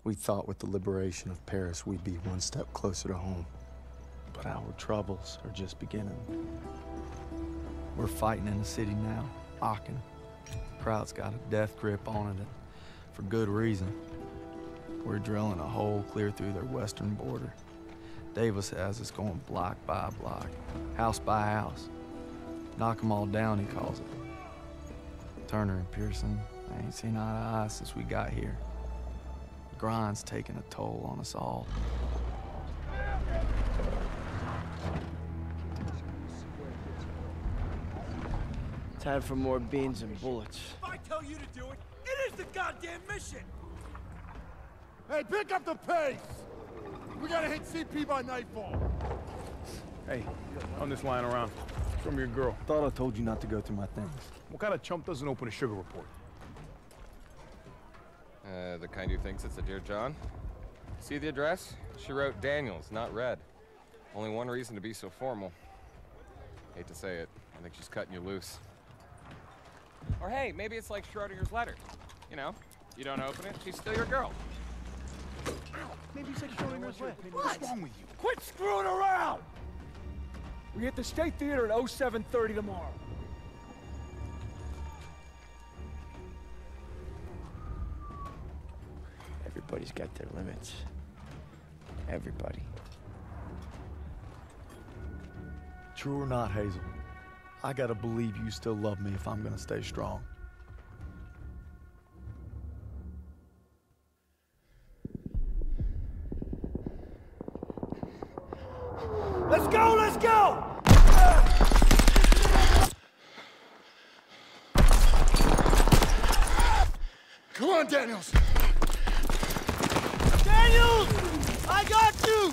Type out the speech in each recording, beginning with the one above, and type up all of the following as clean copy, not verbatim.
We thought with the liberation of Paris, we'd be one step closer to home. But our troubles are just beginning. We're fighting in the city now, Aachen. The crowd's got a death grip on it, and for good reason. We're drilling a hole clear through their western border. Davis has us going block by block, house by house. Knock 'em all down, he calls it. Turner and Pearson, I ain't seen eye to eye since we got here. The grind's taking a toll on us all. Time for more beans and bullets. If I tell you to do it, it is the goddamn mission! Hey, pick up the pace! We gotta hit CP by nightfall. Hey, on this line around. Show me your girl. Thought I told you not to go through my things. What kind of chump doesn't open a sugar report? The kind who thinks it's a Dear John. See the address? She wrote Daniels, not Red. Only one reason to be so formal. Hate to say it, I think she's cutting you loose. Or hey, maybe it's like Schrodinger's letter. You know, you don't open it, she's still your girl. Maybe it's like Schrodinger's letter. What's wrong with you? Quit screwing around! We hit the State Theater at 07:30 tomorrow. Everybody's got their limits. Everybody. True or not, Hazel, I gotta believe you still love me if I'm gonna stay strong. Let's go, let's go! Come on, Daniels! Daniels! I got you!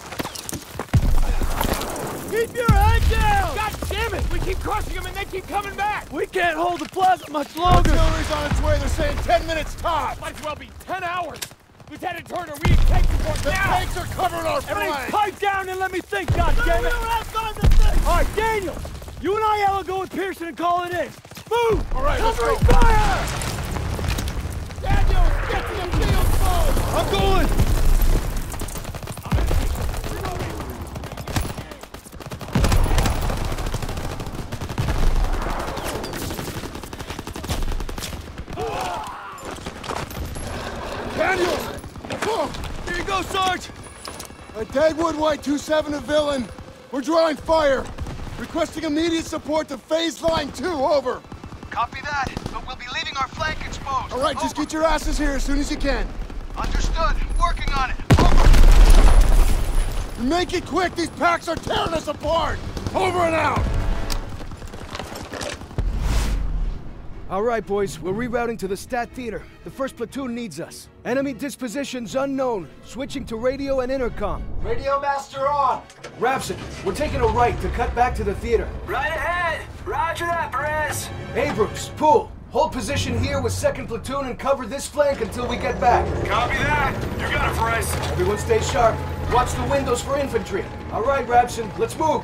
Keep your head down! God damn it! We keep crushing them and they keep coming back! We can't hold the plaza much longer! Artillery's on its way, they're saying 10 minutes tops! Might as well be 10 hours! Lieutenant Turner, we need tank support The now! tanks are covering our Everybody flank! pipe down and let me think, goddammit! We don't have time to think! All right, Daniel! You and I will go with Pearson and call it in. Move! All right, let's covering go. fire! Daniels, get to the field phone! I'm going! Daniels! Come! Here you go, Sarge! Dagwood White 2-7 to Villain. We're drawing fire. Requesting immediate support to phase line 2, over. Copy that, but we'll be leaving our flank exposed. All right, just get your asses here as soon as you can. Understood. Working on it. Over. Make it quick, these packs are tearing us apart! Over and out! All right, boys, we're rerouting to the Stat Theater. The first platoon needs us. Enemy dispositions unknown. Switching to radio and intercom. Radio master on! Rapson, we're taking a right to cut back to the theater. Right ahead! Roger that, Perez! Abrams, Poole, hold position here with 2nd Platoon and cover this flank until we get back. Copy that! You got it, Perez! Everyone stay sharp. Watch the windows for infantry. All right, Rapson, let's move.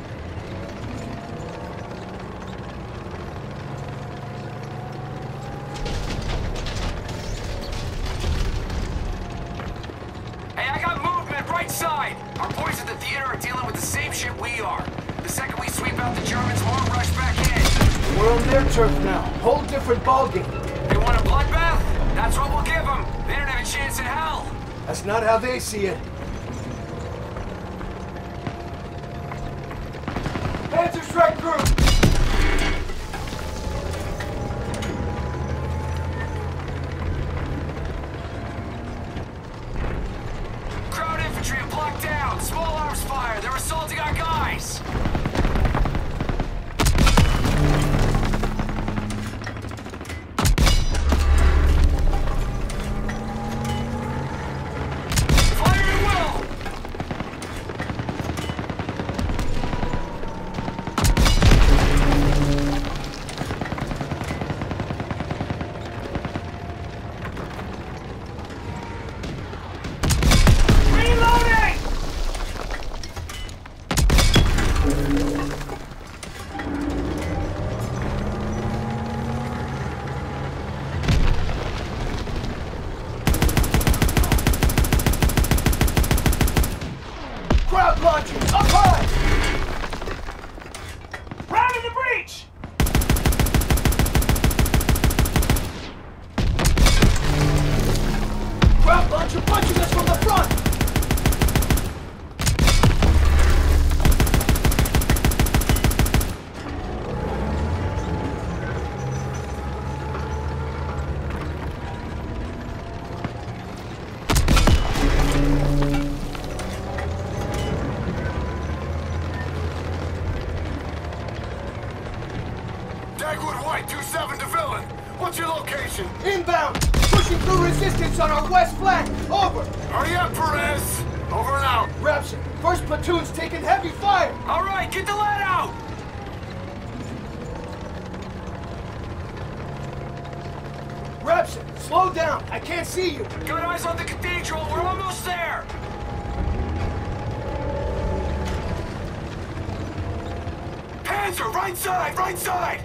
Hey, I got movement right side! Our boys at the theater are dealing with the same shit we are. The second we sweep out the Germans, we'll rush back in. We're on their turf now. Whole different ballgame. They want a bloodbath? That's what we'll give them. They don't have a chance in hell. That's not how they see it. Panzer Strike Group! Crowd infantry are blocked down. Small arms fire. They're assaulting our guys. Fire at will. Reloading! launching! Up high! Round in the breach! Ground launcher punching us from the front! Dagwood White 2-7 to Villain. What's your location? Inbound! Pushing through resistance on our west flank! Over! Hurry up, Perez! Over and out. Rapson, first platoon's taking heavy fire! All right, get the lead out! Rapson, slow down! I can't see you! Got eyes on the cathedral. We're almost there. Panzer, right side, right side!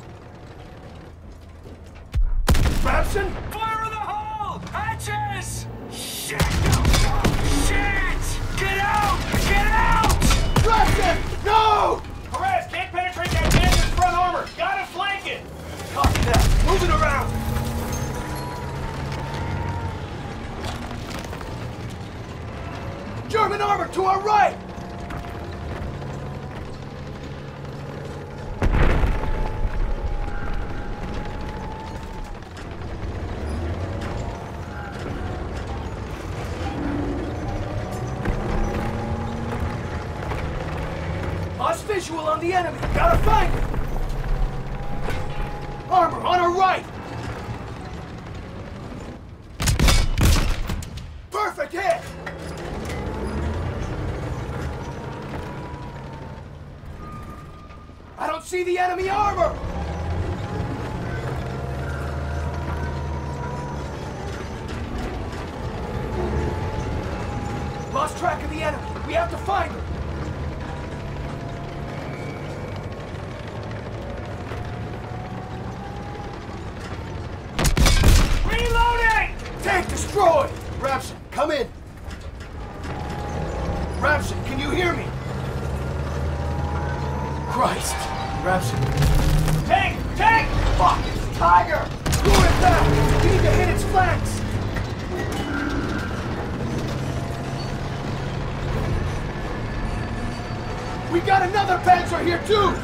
Rapson? Fire in the hole! Hatches! Shit! No! Shit! Get out! Get out! Rapson! No! Perez, can't penetrate that Panzer's front armor. Gotta flank it. Copy that. Moving around. German armor to our right! Lost visual on the enemy. Gotta find it. Armor on our right. Perfect hit. I don't see the enemy armor. Lost track of the enemy. We have to find him. Reloading! Tank destroyed! Rapson, come in! Rapson, can you hear me? Christ! Rapson. Tank! Tank! Fuck! It's Tiger! Lure it back! We need to hit its flanks! We got another Panzer here too!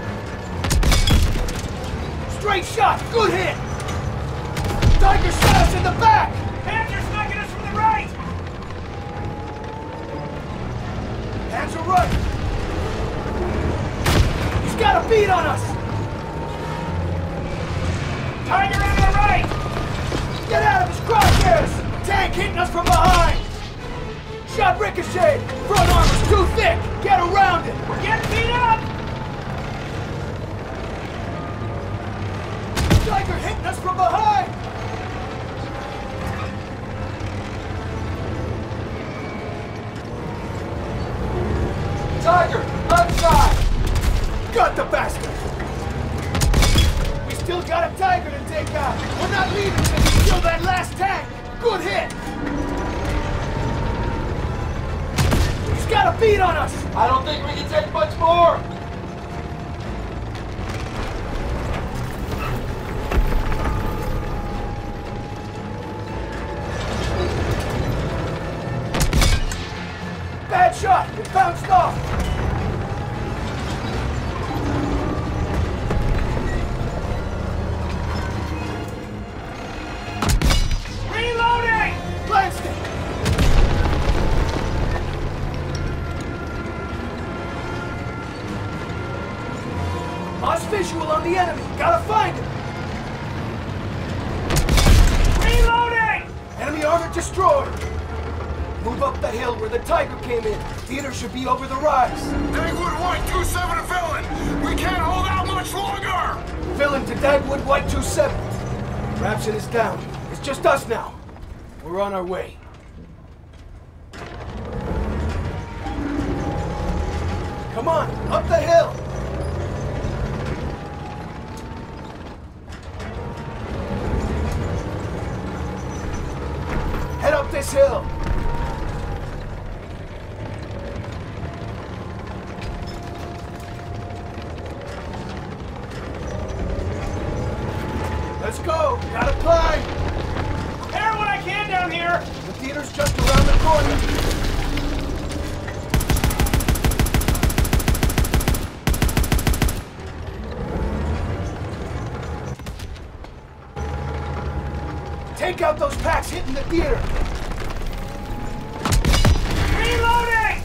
Straight shot! Good hit! Tiger shot us in the back! Panzer's sniping us from the right! Panzer right! He's got a beat on us! Tiger on the right! Get out of his crosshairs! Tank hitting us from behind! Shot ricocheted! Front armor's too thick! Get around it! We're getting beat up! Tiger hitting us from behind! Tiger, left side! Got the bastard! We still got a Tiger to take out! We're not leaving till we kill that last tank! Good hit! He's got a beat on us! I don't think we can take much more! Bad shot! It bounced off! Reloading! Lanston! Lost visual on the enemy! Gotta find him! Reloading! Enemy armor destroyed! Move up the hill where the Tiger came in. Theater should be over the rise. Dagwood White 2-7 to Villain. We can't hold out much longer. Villain to Dagwood White 2-7. Rapson is down. It's just us now. We're on our way. Come on, up the hill. Head up this hill. theater's just around the corner. Take out those packs hitting the theater! Reloading!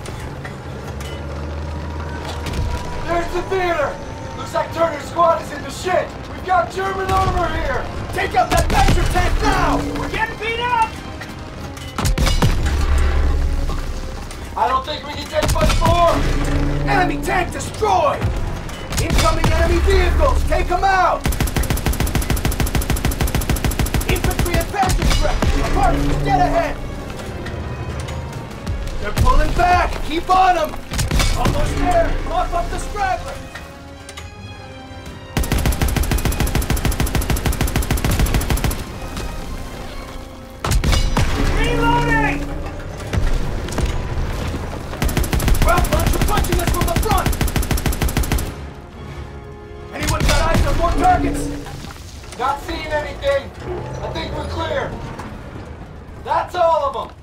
There's the theater! Looks like Turner's squad is in the shit! We've got German armor here! Take out that Panzer tank now! We're getting beat up! I don't think we can take much more! Enemy tank destroyed! Incoming enemy vehicles! Take them out! Infantry and Panzer wreck! Apartments, dead ahead! They're pulling back! Keep on them! Almost there! Mop up the straggler! Reloading! Route punch are punching us from the front! Anyone got eyes on more targets? Not seeing anything. I think we're clear. That's all of them.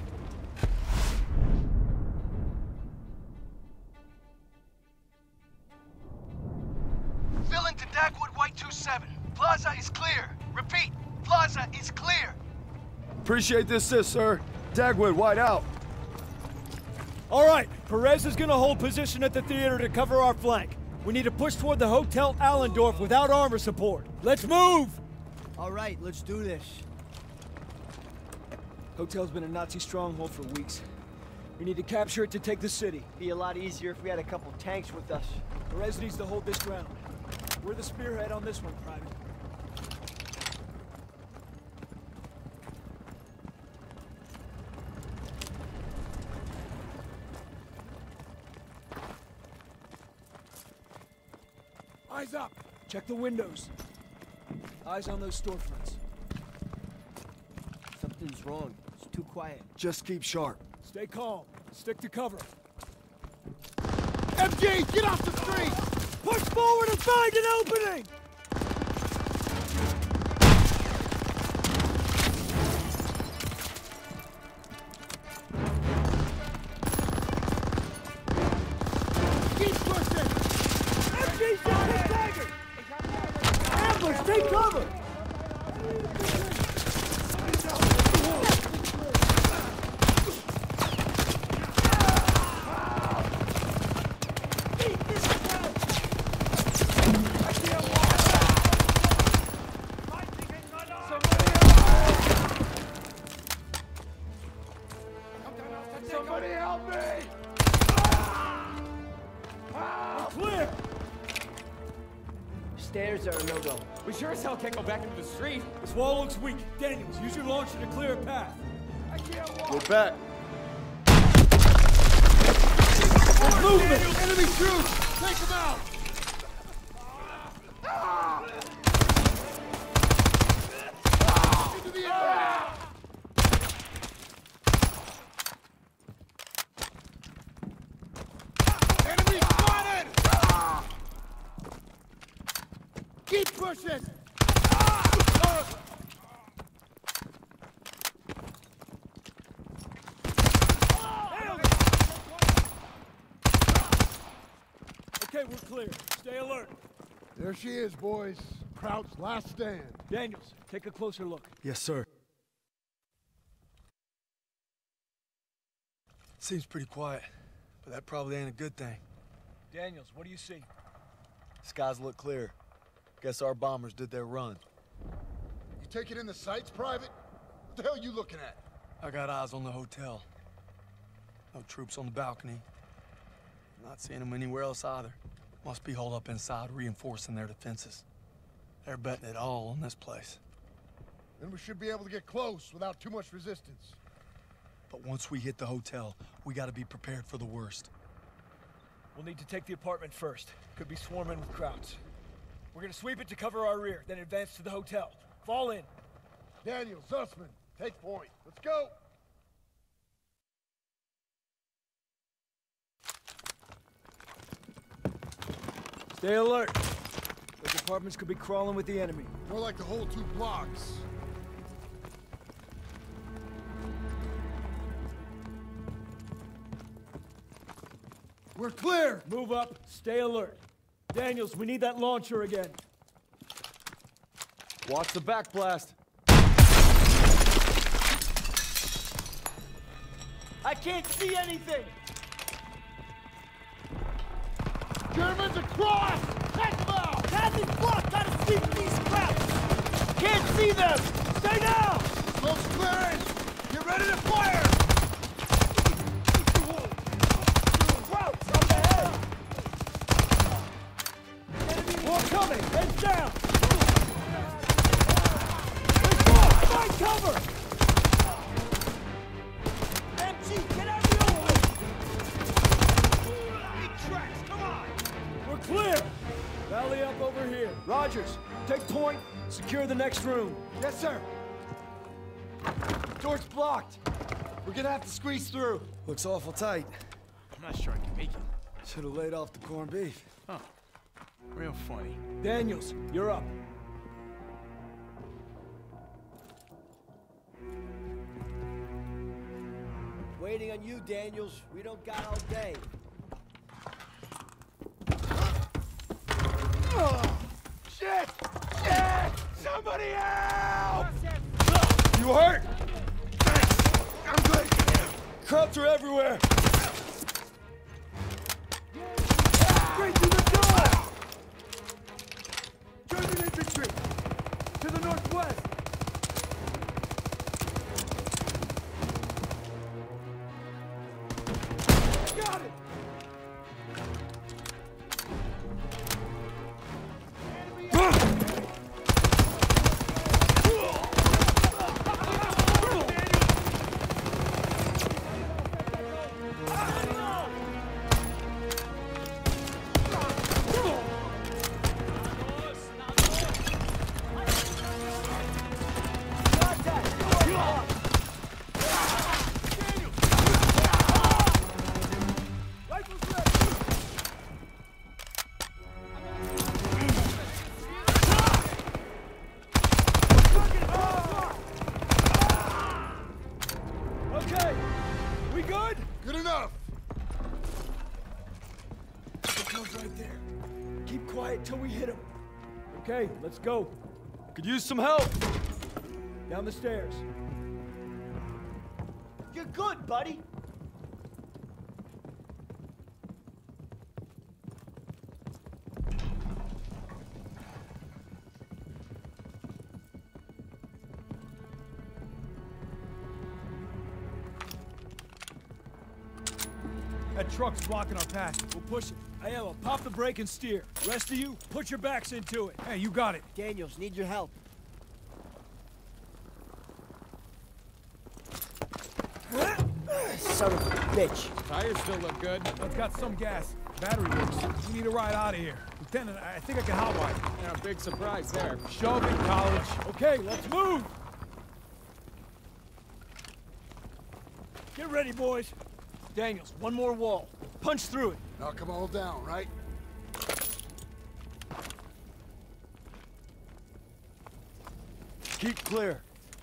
Fill into Dagwood White 27. Plaza is clear. Repeat, Plaza is clear. Appreciate the assist, sir. Dagwood, white out. All right, Perez is gonna hold position at the theater to cover our flank. We need to push toward the Hotel Allendorf without armor support. Let's move! All right, let's do this. Hotel's been a Nazi stronghold for weeks. We need to capture it to take the city. Be a lot easier if we had a couple tanks with us. Perez needs to hold this ground. We're the spearhead on this one, Private. Eyes up! Check the windows. Eyes on those storefronts. Something's wrong. It's too quiet. Just keep sharp. Stay calm. Stick to cover. MG, get off the street! Push forward and find an opening! Keep pushing! MG's down his dagger! Ambush, take cover! Somebody help me! Clear! Stairs are a no-go. We sure as hell can't go back into the street. This wall looks weak. Daniels, use your launcher to clear a path. I can't walk! We're back. Movement! Enemy troops! Take them out! Into the air! Enemy spotted! Keep pushing! Okay, we're clear. Stay alert. There she is, boys. Kraut's last stand. Daniels, take a closer look. Yes, sir. Seems pretty quiet, but that probably ain't a good thing. Daniels, what do you see? Skies look clear. Guess our bombers did their run. You taking in the sights, Private? What the hell are you looking at? I got eyes on the hotel. No troops on the balcony. Not seeing them anywhere else either. Must be holed up inside, reinforcing their defenses. They're betting it all on this place. Then we should be able to get close without too much resistance. But once we hit the hotel, we gotta be prepared for the worst. We'll need to take the apartment first. Could be swarming with Krauts. We're gonna sweep it to cover our rear, then advance to the hotel. Fall in. Daniel, Zussman, take point. Let's go! Stay alert. Those apartments could be crawling with the enemy. More like the whole 2 blocks. We're clear! Move up, stay alert. Daniels, we need that launcher again. Watch the back blast. I can't see anything! Germans across! Take them out! Hadley's blocked! Gotta sweep these crowds! Can't see them! Stay down! Smoke's clearing! Get ready to fire! Crowds up ahead! More coming! Heads down! Find cover! MG, get out of the open! Big tracks, come on! We're clear! Rally up over here. Rogers, take point, secure the next room. Yes, sir. Door's blocked. We're gonna have to squeeze through. Looks awful tight. I'm not sure I can make it. Should have laid off the corned beef. Huh. Real funny. Daniels, you're up. Waiting on you, Daniels. We don't got all day. Shit! Shit! Somebody help! You hurt? I'm good. Krauts are everywhere! Straight to the door! German infantry! To the northwest! Got it! Good enough. It comes right there. Keep quiet till we hit him. Okay, let's go. Could use some help. Down the stairs. You're good, buddy. That truck's blocking our path. We'll push it. Aiello, pop the brake and steer. Rest of you, put your backs into it. Hey, you got it. Daniels, need your help. Son of a bitch. Tires still look good. It's got some gas. Battery works. We need a ride out of here. Lieutenant, I think I can hotwire. Yeah, big surprise there. Shove it, college. Okay, let's move. Get ready, boys. Daniels, one more wall. Punch through it. Knock them all down, right? Keep clear.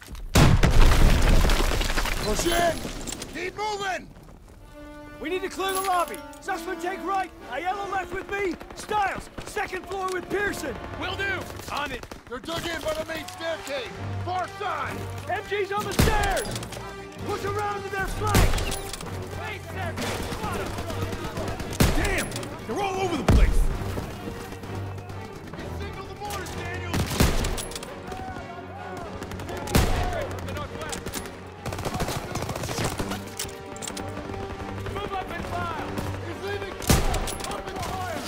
Push in! Keep moving! We need to clear the lobby. Sussman, take right. Aiello left with me. Stiles, second floor with Pearson. Will do. On it. They're dug in by the main staircase. Far side! MG's on the stairs. Push around to their flank. Damn! They're all over the place. Signal the mortars, Daniel! Move up and file! He's leaving! Open fire!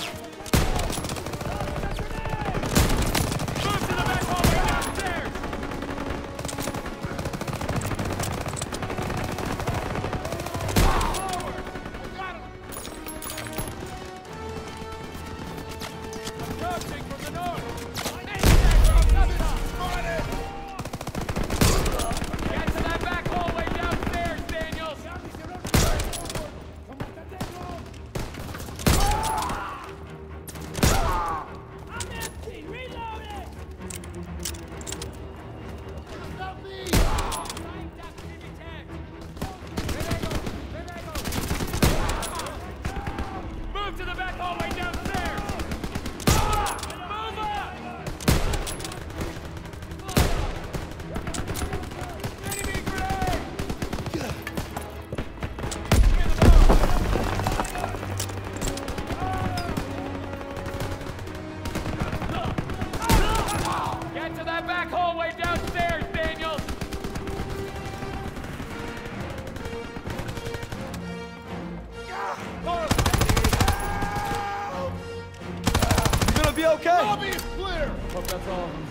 Move to the back hallway downstairs! lobby is clear! Hope that's all of them.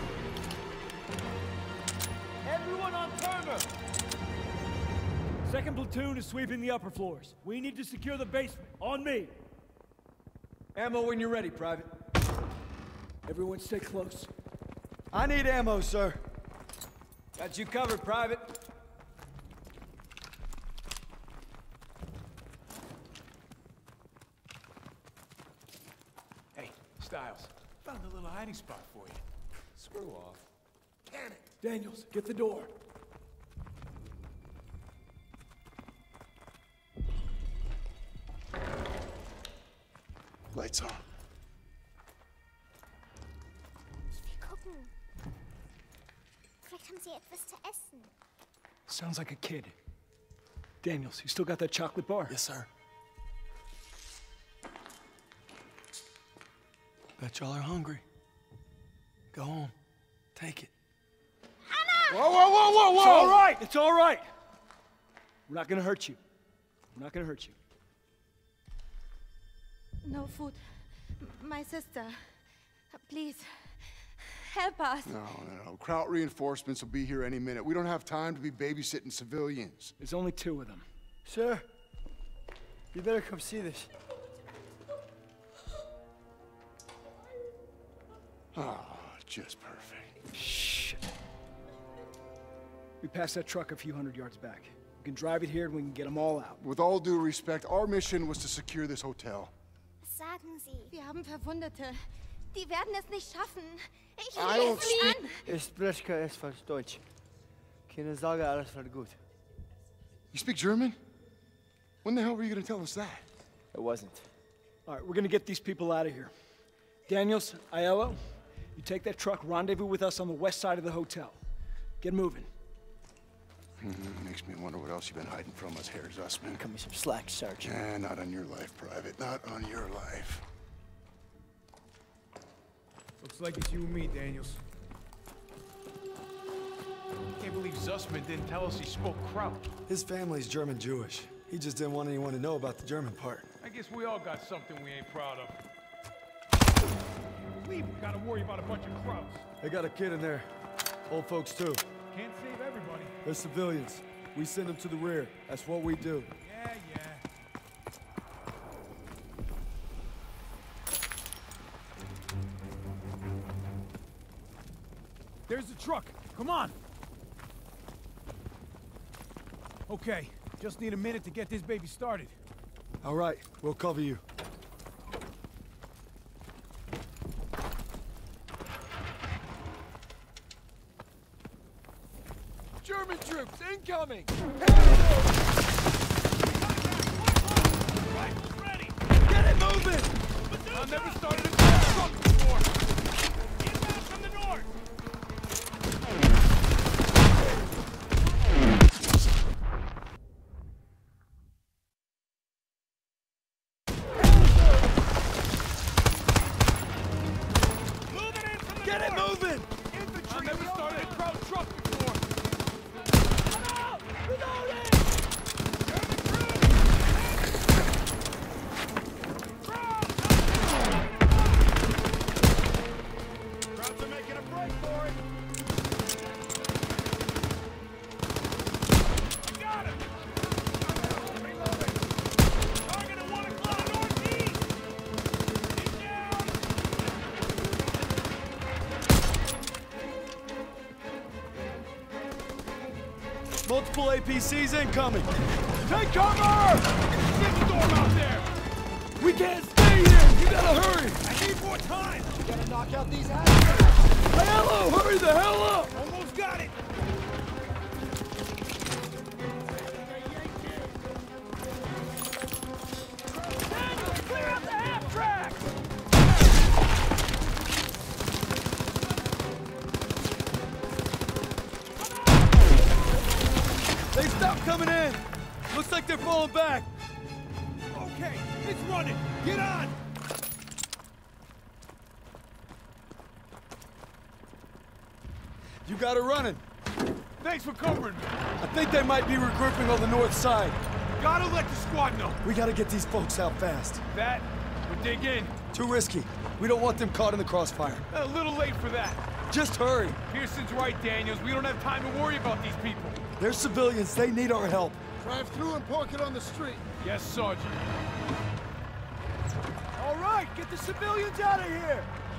Everyone on Turner! Second platoon is sweeping the upper floors. We need to secure the basement. On me! Ammo when you're ready, Private. Everyone stay close. I need ammo, sir. Got you covered, Private. Hey, Styles. Found a little hiding spot for you. Screw off. Can it? Daniels, get the door. Lights on. Wir gucken. Vielleicht haben sie etwas zu essen. Sounds like a kid. Daniels, you still got that chocolate bar? Yes, sir. Bet y'all are hungry. Go home. Take it. Whoa, whoa, whoa, whoa, whoa! It's all right! It's all right! We're not gonna hurt you. We're not gonna hurt you. No food. My sister. Please. Help us. No. Kraut reinforcements will be here any minute. We don't have time to be babysitting civilians. There's only 2 of them. Sir, you better come see this. Oh, just perfect. Shit. We passed that truck a few hundred yards back. We can drive it here and we can get them all out. With all due respect, our mission was to secure this hotel. Was sagen Sie? Wir haben Verwundete. Die werden es nicht schaffen. Ich I don't lese Sie an. Ich spreche kein falsch Deutsch. Keine Sorge, alles wird gut. You speak German? When the hell were you gonna tell us that? It wasn't. All right, we're gonna get these people out of here. Daniels, Aiello, you take that truck, rendezvous with us on the west side of the hotel. Get moving. Makes me wonder what else you've been hiding from us, Herr Zussman. Cut me some slack, Sergeant. Not on your life, Private. Not on your life. Looks like it's you and me, Daniels. Can't believe Zussman didn't tell us he spoke Kraut. His family's German-Jewish. He just didn't want anyone to know about the German part. I guess we all got something we ain't proud of. Leave, we gotta worry about a bunch of Krauts. They got a kid in there. Old folks, too. Can't save everybody. They're civilians. We send them to the rear. That's what we do. Yeah. There's the truck. Come on. Okay, just need a minute to get this baby started. All right, we'll cover you. German troops incoming! Rifles ready! Get it moving! I've never started a truck before! Inbound from the north! Get it moving! Infantry! I've never started a Kraut truck before! Krauts are making a break for it! I got him! Reloading! Target at 1 o'clock northeast! He's down! Multiple APCs incoming! Take cover! Get the storm out there! We can't stay here! You gotta hurry! I need more time! You gotta knock out these assholes! Aiello, hurry the hell up! Almost got it! Daniel, clear out the half-track! They stopped coming in! Looks like they're falling back! Okay, it's running! Get on! You got it running! Thanks for covering me! I think they might be regrouping on the north side. Gotta let the squad know! We gotta get these folks out fast. That, or dig in. Too risky. We don't want them caught in the crossfire. A little late for that. Just hurry. Pearson's right, Daniels. We don't have time to worry about these people. They're civilians. They need our help. Drive through and park it on the street. Yes, Sergeant. All right, get the civilians out of here!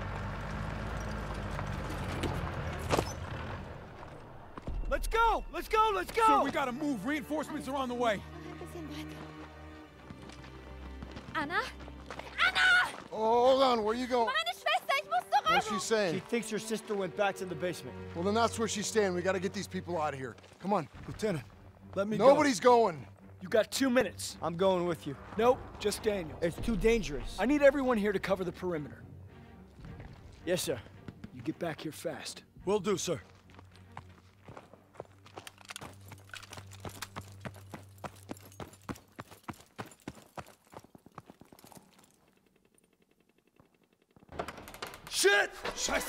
Let's go! Let's go! Let's go! Sir, we gotta move. Reinforcements are on the way. Ein bisschen weiter. Anna? Anna! Oh, hold on. Where you going? Meine Schwester, ich muss zurück! What's she saying? She thinks her sister went back to the basement. Well, then that's where she's staying. We gotta get these people out of here. Come on. Lieutenant, let me go. Nobody's going. You got 2 minutes. I'm going with you. Nope, just Daniel. It's too dangerous. I need everyone here to cover the perimeter. Yes, sir. You get back here fast. Will do, sir. Shit! Scheiße!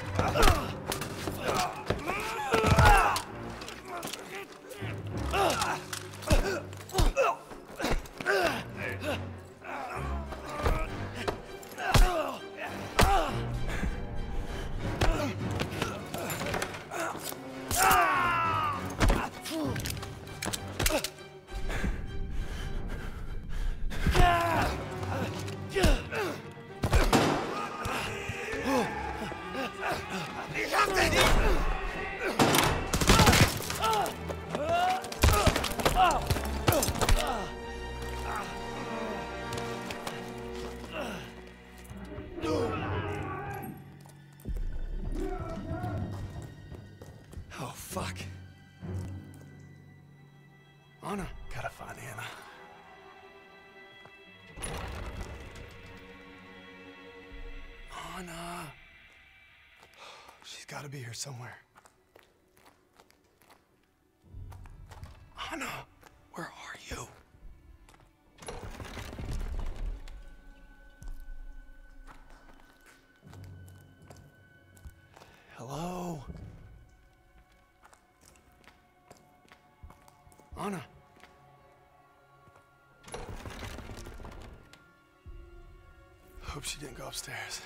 Oh, fuck. Anna. Gotta find Anna. Anna. She's gotta be here somewhere. Anna, where are you? Hello? Anna. Hope she didn't go upstairs.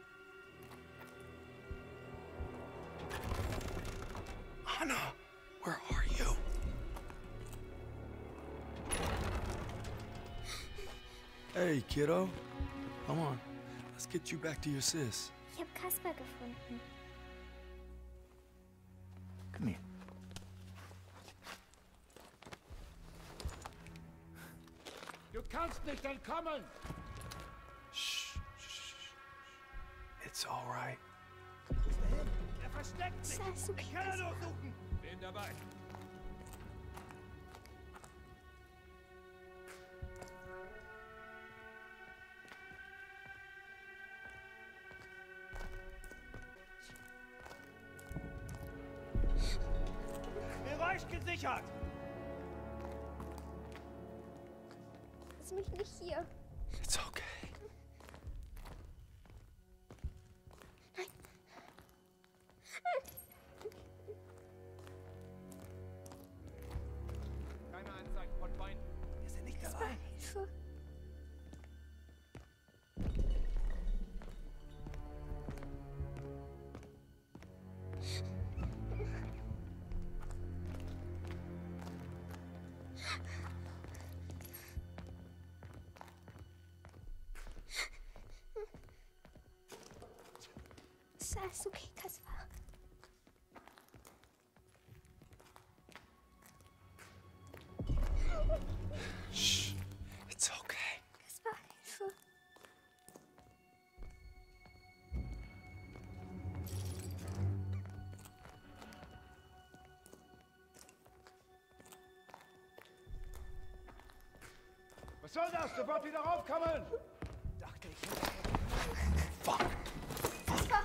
Anna, where are you? Hey, kiddo. Come on. Let's get you back to your sis. Ich habe Kasper gefunden. Come here. Du kannst nicht entkommen! Shh. It's all right. Er versteckt sich! Sasuke. Ich kann er durchsuchen! Bin dabei. Bereich gesichert! Lass mich nicht hier. It's okay. Keine Anzeigen von Feinden. Wir sind nicht dabei. Hilfe. Sasuke, Kasper. Shh. It's okay. Kasper, Hilfe. Was soll das? Sofort wieder raufkommen! Dachte ich. Fuck. Kasper.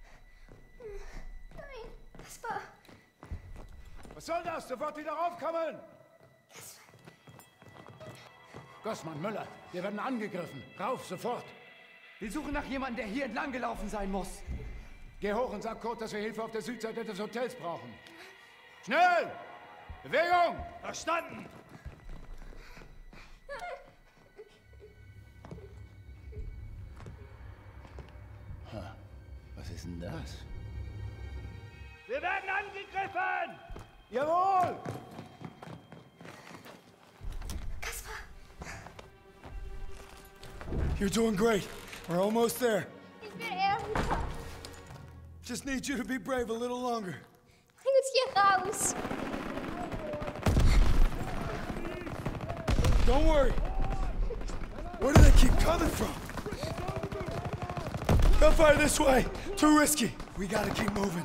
Nein, Kasper. Was soll das? Sofort wieder raufkommen! Gossmann, Müller, wir werden angegriffen. Rauf, sofort! Wir suchen nach jemandem, der hier entlang gelaufen sein muss. Geh hoch und sag Kurt, dass wir Hilfe auf der Südseite des Hotels brauchen. Schnell! Bewegung! Verstanden! denn das? Wir werden angegriffen! Jawohl! You're doing great. We're almost there. Ich will Erika. Just need you to be brave a little longer. Bring uns hier raus. Don't worry. Where do they keep coming from? Gunfire this way. Too risky. We gotta keep moving.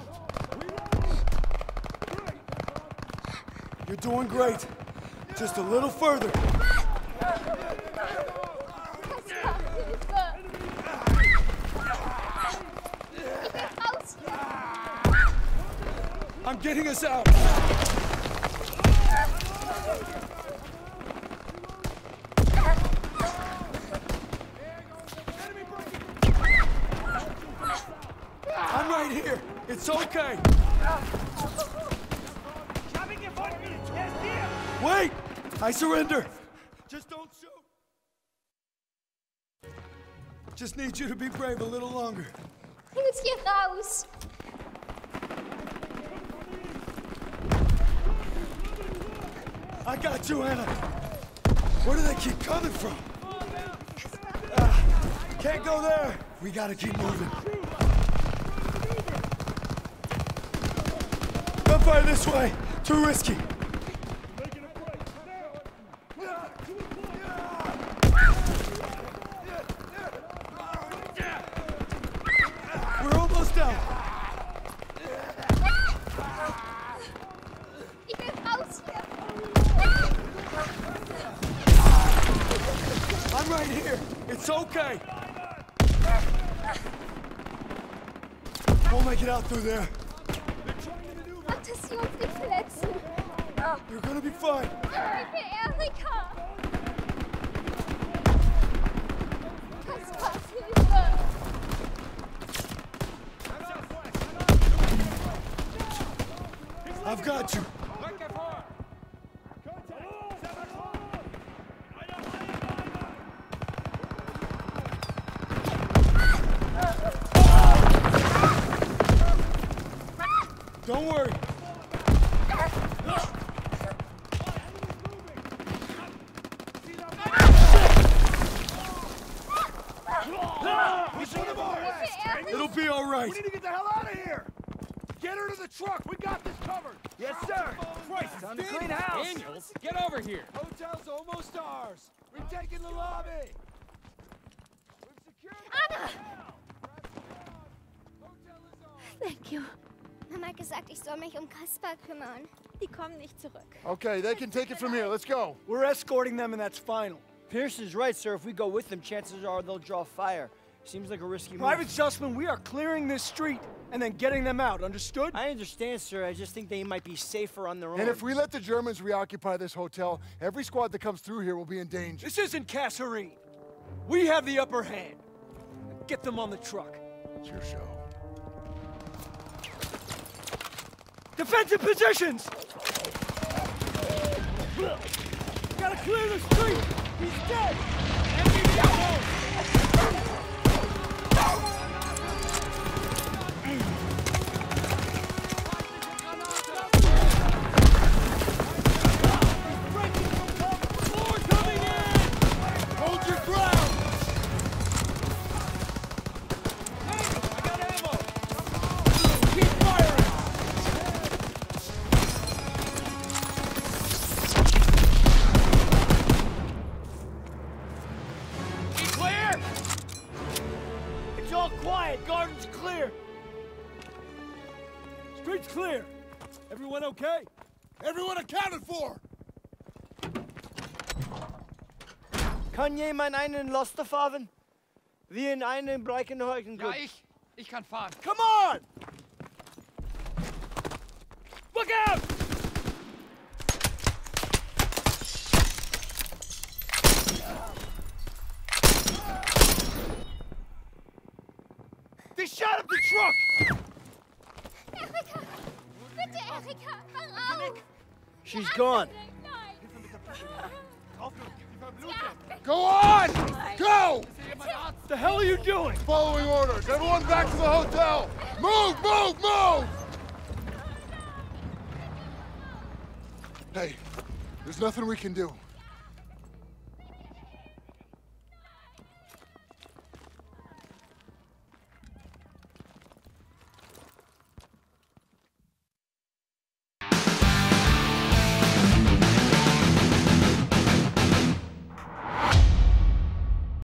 You're doing great. Just a little further. I'm getting us out. I'm right here. It's okay. Wait! I surrender. Just don't shoot. Just need you to be brave a little longer. Bring uns hier raus. I got you, Anna. Where do they keep coming from? Can't go there. We gotta keep moving. Gunfire this way. Too risky. We're almost out. Ich will raus hier. I'm right here. It's okay. We'll make it out through there. Mach, dass sie uns nicht verletzen. You're gonna be fine. Ich will Erika. Kaspar, Hilfe. I've got you. Don't worry. It'll be all right. We need to get the hell out of here! Get her to the truck! We got this covered! Yes, sir! Christ, Time to clean house! Daniels, get over here! Hotel's almost ours! We've taken the lobby! We've secured Anna! Thank you. Mama hat gesagt, ich soll mich Kaspar kümmern. Die kommen nicht zurück. Okay, they can take it from here. Let's go. We're escorting them, and that's final. Pierce is right, sir. If we go with them, chances are they'll draw fire. Seems like a risky move. Private Sussman, we are clearing this street and then getting them out. Understood? I understand, sir. I just think they might be safer on their own. And if we let the Germans reoccupy this hotel, every squad that comes through here will be in danger. This isn't Kasserine. We have the upper hand. Get them on the truck. It's your show. Defensive positions! Gotta clear the street! He's dead! Hold your ground! I got ammo! Keep firing! Clear! It's all quiet. Garden's clear. Street's clear. Everyone okay? Everyone accounted for! Kann jemand einen Laster fahren? Wir in einen Breckenhäusen. Ja, ich kann fahren. Come on! Look out! They shot up the truck! Erika! Bitte, Erika! Mach auf! She's gone. Nein! Go on! Go! What the hell are you doing? Following orders. Everyone back to the hotel! Move, move, move! Hey, there's nothing we can do.